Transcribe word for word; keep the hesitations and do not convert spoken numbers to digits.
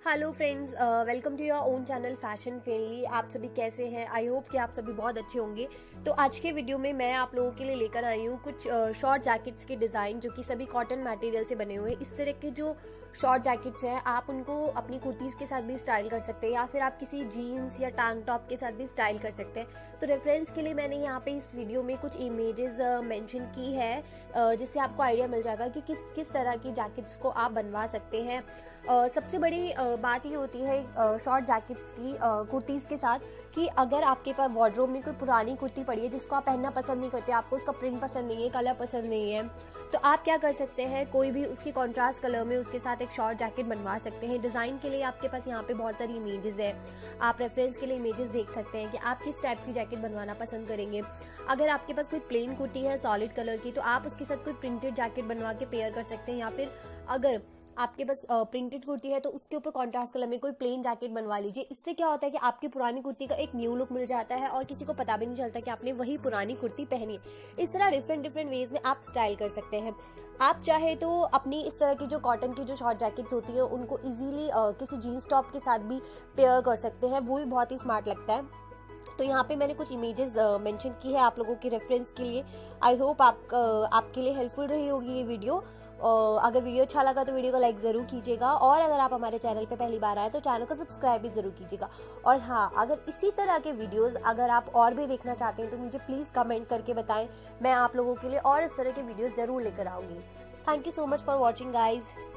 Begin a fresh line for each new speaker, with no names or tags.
Hello friends, welcome to your own channel fashion friendly. आप सभी कैसे हैं? आई होप कि आप सभी बहुत अच्छे होंगे। तो आज के वीडियो में मैं आप लोगों के लिए लेकर आई हूँ कुछ शॉर्ट जैकेट्स के डिज़ाइन जो कि सभी कॉटन मटेरियल से बने हुए हैं। इस तरह के जो शॉर्ट जैकेट्स हैं आप उनको अपनी कुर्तीज़ के साथ भी स्टाइल कर सकते हैं या फिर आप किसी जीन्स या टैंक टॉप के साथ भी स्टाइल कर सकते हैं। तो रेफरेंस के लिए मैंने यहाँ पे इस वीडियो में कुछ इमेजेस मेंशन की है जिससे आपको आइडिया मिल जाएगा कि किस किस तरह की जैकेट्स को आप बनवा सकते हैं। uh, सबसे बड़ी uh, बात ये होती है शॉर्ट जैकेट्स की कुर्तीज़ के साथ कि अगर आपके पास वार्डरोब में कोई पुरानी कुर्ती पड़ी है जिसको आप पहनना पसंद नहीं करते, आपको उसका प्रिंट पसंद नहीं है, कलर पसंद नहीं है, तो आप क्या कर सकते हैं, कोई भी उसके कॉन्ट्रास्ट कलर में उसके साथ एक शॉर्ट जैकेट बनवा सकते हैं। डिज़ाइन के लिए आपके पास यहाँ पे बहुत सारी इमेजेस है, आप रेफरेंस के लिए इमेजेस देख सकते हैं कि आप किस टाइप की जैकेट बनवाना पसंद करेंगे। अगर आपके पास कोई प्लेन कुर्ती है सॉलिड कलर की तो आप उसके साथ कोई प्रिंटेड जैकेट बनवा के पेयर कर सकते हैं, या फिर अगर आपके पास प्रिंटेड कुर्ती है तो उसके ऊपर कॉन्ट्रास्ट कलर में कोई प्लेन जैकेट बनवा लीजिए। इससे क्या होता है कि आपकी पुरानी कुर्ती का एक न्यू लुक मिल जाता है और किसी को पता भी नहीं चलता कि आपने वही पुरानी कुर्ती पहनी है। इस तरह डिफरेंट डिफरेंट वेज में आप स्टाइल कर सकते हैं। आप चाहे तो अपनी इस तरह की जो कॉटन की जो शॉर्ट जैकेट्स होती है उनको इजीली किसी जीन्स टॉप के साथ भी पेयर कर सकते हैं, वो भी बहुत ही स्मार्ट लगता है। तो यहाँ पे मैंने कुछ इमेजेस मेंशन की है आप लोगों के रेफरेंस के लिए। आई होप आप uh, आपके लिए हेल्पफुल रही होगी ये वीडियो। और uh, अगर वीडियो अच्छा लगा तो वीडियो को लाइक ज़रूर कीजिएगा, और अगर आप हमारे चैनल पे पहली बार आए तो चैनल को सब्सक्राइब भी ज़रूर कीजिएगा। और हाँ, अगर इसी तरह के वीडियोस अगर आप और भी देखना चाहते हैं तो मुझे प्लीज़ कमेंट करके बताएं, मैं आप लोगों के लिए और इस तरह के वीडियोज़ ज़रूर लेकर आऊँगी। Thank you so much for watching guys.